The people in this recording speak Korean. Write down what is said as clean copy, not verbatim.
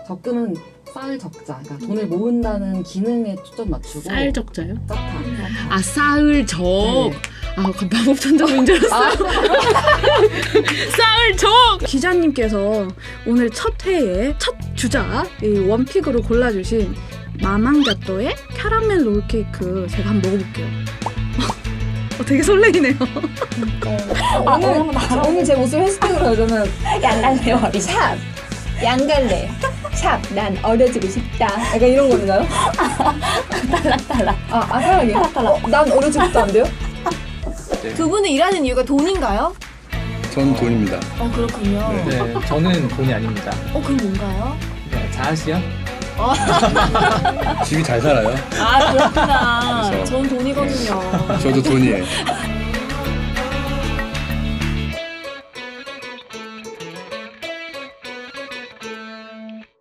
적금은 쌀 적자, 그러니까 돈을 모은다는 기능에 초점 맞추고. 쌀 적자요? 적타. 아, 쌀 적. 네. 아, 마법 천장인 줄 알았어요. 쌀 적. 기자님께서 오늘 첫 회에 첫 주자 이 원픽으로 골라주신 마망가또의 캐러멜 롤케이크 제가 한번 먹어볼게요. 되게 설레이네요. 오늘 제 모습 해시태그로 그러면 양갈래 머리 샵 양갈래 샵 난 어려지고 싶다. 약간 이런 건가요? 탈락. 사랑해. 난 어려지고 싶다 안 돼요? 두 분은 일하는 이유가 돈인가요? 전 돈입니다. 그렇군요. 네, 저는 돈이 아닙니다. 그럼 뭔가요? 네, 자아시요? 집이 잘 살아요. 그렇구나. 그래서- 전 돈이거든요. 저도 돈이에요.